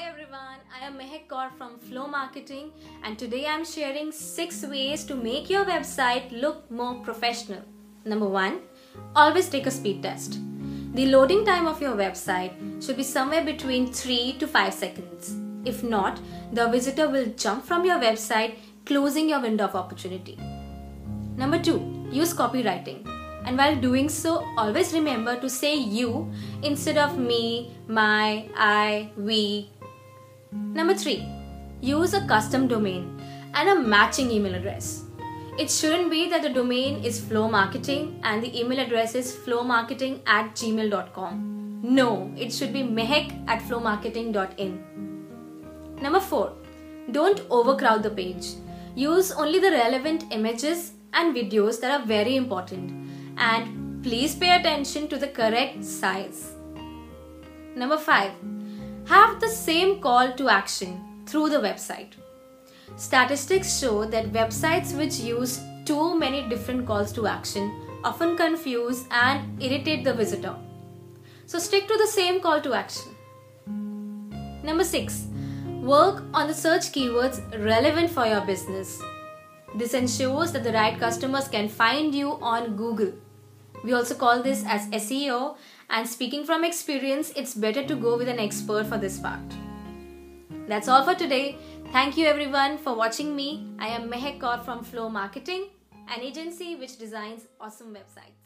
everyone, I am Mehak Kaur from Flow Marketing and today I am sharing 6 ways to make your website look more professional. Number 1. Always take a speed test. The loading time of your website should be somewhere between 3 to 5 seconds. If not, the visitor will jump from your website, closing your window of opportunity. Number 2. Use copywriting. And while doing so, always remember to say you instead of me, my, I, we. Number 3. Use a custom domain and a matching email address. It shouldn't be that the domain is Flow Marketing and the email address is flowmarketing@gmail.com. No, it should be mehak@flowmarketing.in. Number 4. Don't overcrowd the page. Use only the relevant images and videos that are very important. And please pay attention to the correct size. Number 5. Have the same call to action through the website. Statistics show that websites which use too many different calls to action often confuse and irritate the visitor. So stick to the same call to action. Number 6. Work on the search keywords relevant for your business. This ensures that the right customers can find you on Google. We also call this as SEO, and speaking from experience, it's better to go with an expert for this part. That's all for today. Thank you everyone for watching me. I am Mehak Kaur from Flow Marketing, an agency which designs awesome websites.